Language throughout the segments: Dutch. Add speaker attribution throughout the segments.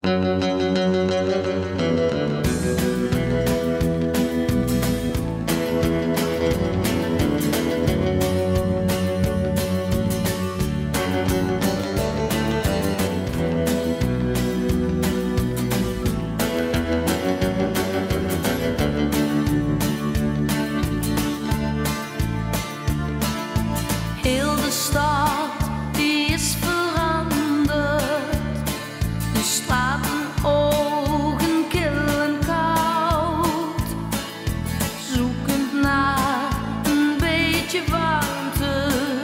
Speaker 1: Heel de stad die is veranderd, de straten ogen kil en koud, zoekend naar een beetje warmte,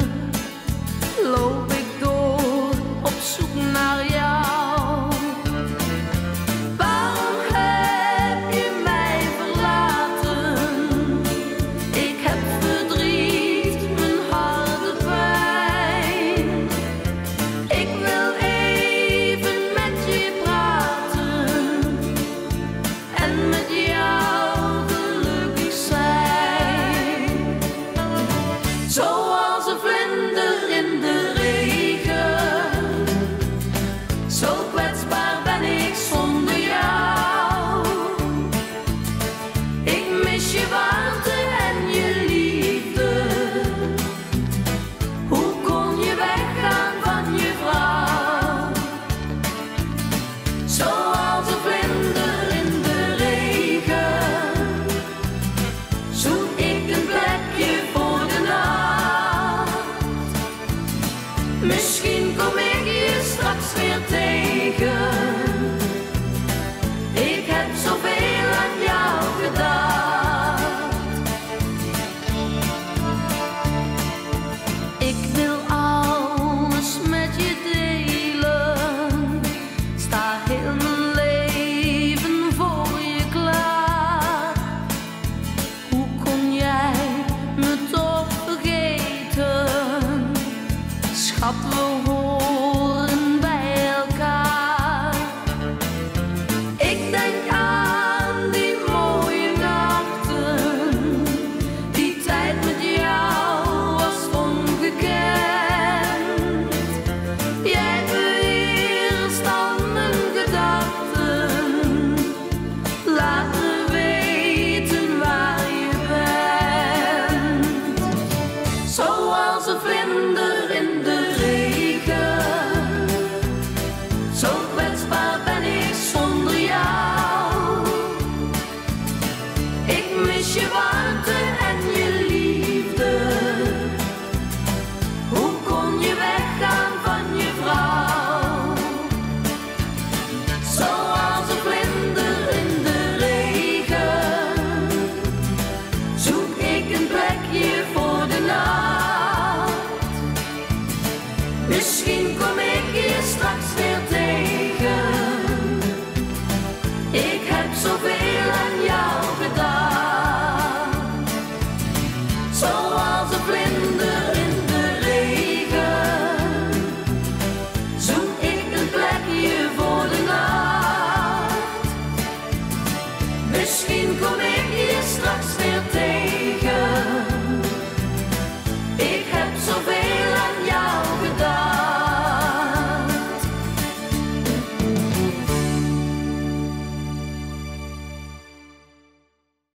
Speaker 1: loop ik door op zoek naar jou. Waarom heb je mij verlaten? Ik heb verdriet, mijn hart pijn. Ik wil even met je praten en met jou gelukkig zijn. Zoals een vlinder in de regen, zo kwetsbaar ben ik zonder jou. Ik mis je warmte en je liefde. Hoe kon je weggaan van je vrouw? Zoals een vlinder in de regen, zoek ik een plekje voor de nacht. Misschien kom ik je straks weer tegen. Ik heb zoveel aan jou gedacht. Ik wil alles met je delen. Sta heel mijn leven voor je klaar. Hoe kon jij me toch vergeten? Schat, we horen bij elkaar. Ik denk aan die mooie nachten, die tijd met jou was ongekend. Jij beheerst al mijn gedachten, laat me weten waar je bent. Zoals een vlinder in de regen, zo kwetsbaar ben ik zonder jou. Ik mis je warmte en je liefde. Hoe kon je weggaan van je vrouw? Zoals een vlinder in de regen, zoek ik een plekje voor de nacht. Misschien kom ik